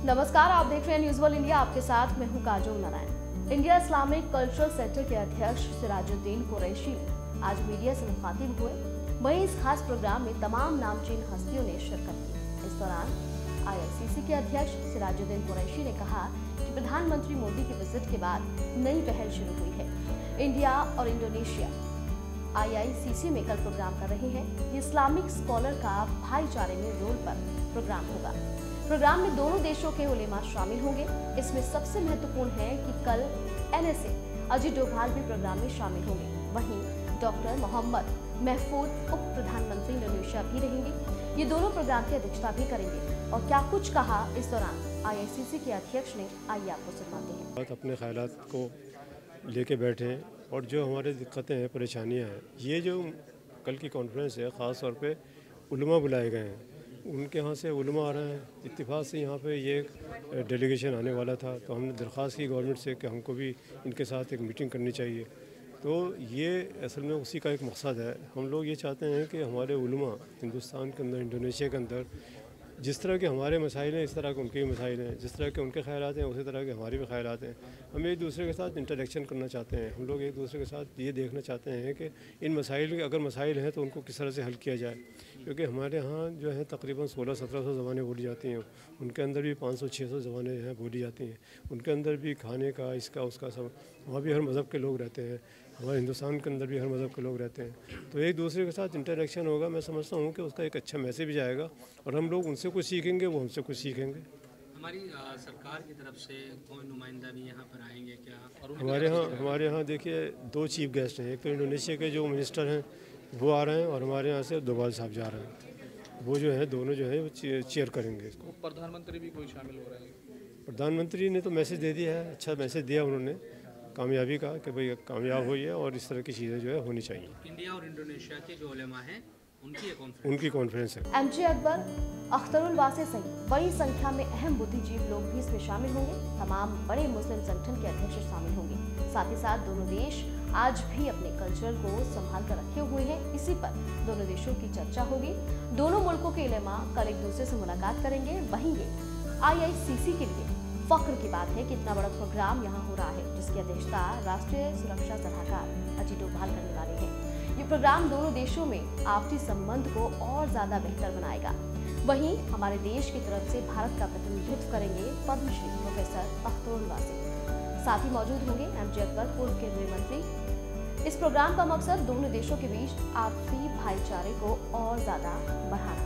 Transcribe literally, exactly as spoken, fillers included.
नमस्कार, आप देख रहे हैं न्यूज़ वर्ल्ड इंडिया। आपके साथ मैं हूं Kajol Narayan. India Islamic cultural centre के अध्यक्ष सिराजुद्दीन कुरैशी आज मीडिया से मुखातिब हुए। वहीं इस खास प्रोग्राम में तमाम नामचीन हस्तियों ने शिरकत की। इस दौरान आई आई सी सी के अध्यक्ष सिराजुद्दीन कुरैशी ने कहा कि प्रधानमंत्री मोदी की विजिट के बाद नई पहल शुरू हुई है। इंडिया और इंडोनेशिया आई आई सी सी में कल प्रोग्राम कर रहे हैं। ये इस्लामिक स्कॉलर का भाईचारे में रोल पर प्रोग्राम होगा। प्रोग्राम में दोनों देशों के उलेमा शामिल होंगे। इसमें सबसे महत्वपूर्ण है कि कल N S A Ajit Doval भी प्रोग्राम में शामिल होंगे। वहीं डॉक्टर मोहम्मद महफूज उप प्रधानमंत्री इंडोनेशिया भी रहेंगे। ये दोनों प्रोग्राम की अध्यक्षता भी करेंगे। और क्या कुछ कहा इस दौरान आई आई सी सी के अध्यक्ष ने, आइए आपको सुनाते हैं। अपने ख्यालात को लेके बैठे और जो हमारी दिक्कतें हैं, परेशानियां हैं, ये जो कल की कॉन्फ्रेंस है, ख़ास तौर पे उलमा बुलाए गए हैं। उनके यहाँ से उलमा आ रहे हैं। इत्तेफाक से यहाँ पे ये डेलीगेशन आने वाला था, तो हमने दरख्वास्त की गवर्नमेंट से कि हमको भी इनके साथ एक मीटिंग करनी चाहिए। तो ये असल में उसी का एक मकसद है। हम लोग ये चाहते हैं कि हमारे उलमा हिंदुस्तान के अंदर, इंडोनेशिया के अंदर जिस तरह के हमारे मसाइल हैं, इस तरह के उनके भी मसाइल हैं। जिस तरह के उनके ख़यालात हैं, उसी तरह के हमारे भी ख़यालात हैं। हम एक दूसरे के साथ इंटरेक्शन करना चाहते हैं। हम लोग एक दूसरे के साथ ये देखना चाहते हैं कि इन मसाइल के अगर मसाइल हैं तो उनको किस तरह से हल किया जाए। क्योंकि हमारे यहाँ जो है तकरीबन सोलह सत्रह सौ ज़बानें बोली जाती हैं। उनके अंदर भी पाँच सौ छः सौ ज़बानें हैं बोली जाती हैं। उनके अंदर भी खाने का, इसका उसका सब, वहाँ भी हर मज़हब के लोग रहते हैं। हमारे हिंदुस्तान के अंदर भी हर मज़हब के लोग रहते हैं। तो एक दूसरे के साथ इंटरेक्शन होगा। मैं समझता हूँ कि उसका एक अच्छा मैसेज भी जाएगा और हम लोग उनसे कुछ सीखेंगे, वो हमसे कुछ सीखेंगे। हमारी आ, सरकार की तरफ से कोई नुमाइंदा भी यहाँ पर आएंगे क्या? और हमारे यहाँ हमारे यहाँ देखिए दो चीफ गेस्ट हैं। एक तो इंडोनेशिया के जो मिनिस्टर हैं वो आ रहे हैं और हमारे यहाँ से डोभाल साहब जा रहे हैं। वो जो है दोनों जो है वो चेयर करेंगे इसको। प्रधानमंत्री भी कोई शामिल हो रहे हैं? प्रधानमंत्री ने तो मैसेज दे दिया है, अच्छा मैसेज दिया उन्होंने कामयाबी का कि भाई कामयाब हुई है और इस तरह की चीज़ें जो है होनी चाहिए। इंडिया और इंडोनेशिया के जो उलेमा हैं उनकी कॉन्फ्रेंस उनकी कॉन्फ्रेंस है। एम जे अकबर, अख्तरुल वासी सहित बड़ी संख्या में अहम बुद्धिजीवी लोग भी इसमें शामिल होंगे। तमाम बड़े मुस्लिम संगठन के अध्यक्ष शामिल होंगे। साथ ही साथ दोनों देश आज भी अपने कल्चर को संभाल कर रखे हुए हैं। इसी पर दोनों देशों की चर्चा होगी। दोनों मुल्कों के उलेमा कल एक दूसरे से मुलाकात करेंगे। वहीं ये आई आई सी सी के लिए फख्र की बात है कि इतना बड़ा प्रोग्राम यहाँ हो रहा है, जिसकी अध्यक्षता राष्ट्रीय सुरक्षा सलाहकार अजीत डोभाल करने वाले हैं। ये प्रोग्राम दोनों देशों में आपसी संबंध को और ज्यादा बेहतर बनाएगा। वहीं हमारे देश की तरफ से भारत का प्रतिनिधित्व करेंगे पद्मश्री प्रोफेसर अख्तरुल वासी। साथ ही मौजूद होंगे एम जे अकबर, पूर्व केंद्रीय मंत्री। इस प्रोग्राम का मकसद दोनों देशों के बीच आपसी भाईचारे को और ज्यादा बढ़ाना